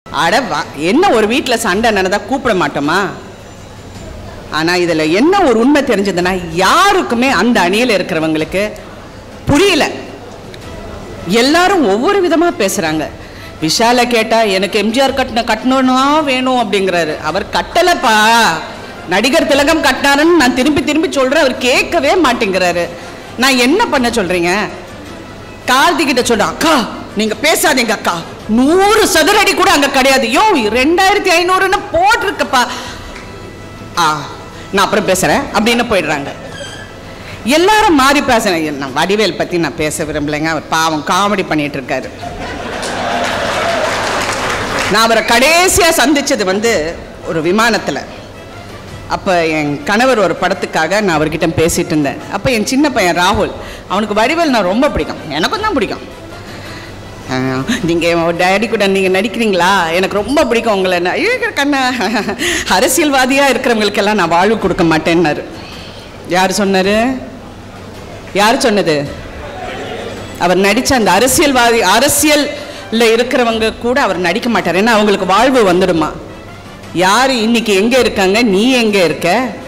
அட என்ன ஒரு வீட்டில் சண்டை நடந்தா கூப்பிட மாட்டோமா? ஆனால் இதில் என்ன ஒரு உண்மை தெரிஞ்சதுன்னா, யாருக்குமே அந்த அணியில் இருக்கிறவங்களுக்கு புரியல. எல்லாரும் ஒவ்வொரு விதமாக பேசுகிறாங்க. விஷாலை கேட்டால் எனக்கு எம்ஜிஆர் கட்டணும்னா வேணும் அப்படிங்கிறாரு. அவர் கட்டலைப்பா, நடிகர் திலகம் கட்டினாருன்னு நான் திரும்பி திரும்பி சொல்கிறேன், அவர் கேட்கவே மாட்டேங்கிறாரு. நான் என்ன பண்ண சொல்கிறீங்க? கார்த்திகிட்ட சொல்கிறேன், அக்கா நீங்கள் பேசாதீங்க அக்கா, 100 சதுரடி கூட அங்கே கிடையாது. யோ 2500ன்னு போட்டிருக்கப்பா, நான் அப்புறம் பேசுகிறேன் அப்படின்னு போயிடுறாங்க. எல்லாரும் மாறி பேசுகிறேன். நான் வடிவேல் பற்றி நான் பேச விரும்பலைங்க, அவர் பாவம் காமெடி பண்ணிட்டு இருக்காரு. நான் அவரை கடைசியாக சந்தித்தது ஒரு விமானத்தில். அப்போ என் கணவர் ஒரு படத்துக்காக நான் அவர்கிட்ட பேசிகிட்டு இருந்தேன். அப்போ என் சின்ன பையன் ராகுல், அவனுக்கு வடிவேல் நான் ரொம்ப பிடிக்கும், எனக்கும் தான் பிடிக்கும். நீங்கள் டேடி கூட நீங்கள் நடிக்கிறீங்களா, எனக்கு ரொம்ப பிடிக்கும் உங்களை, கண்ணா அரசியல்வாதியாக இருக்கிறவங்களுக்கெல்லாம் நான் வாழ்வு கொடுக்க மாட்டேன்னாரு. யார் சொன்னார்? யார் சொன்னது? அவர் நடித்த அந்த அரசியலில் இருக்கிறவங்க கூட அவர் நடிக்க மாட்டார், ஏன்னா அவங்களுக்கு வாழ்வு வந்துடுமா. யார் இன்னைக்கு எங்கே இருக்காங்க, நீ எங்கே இருக்க?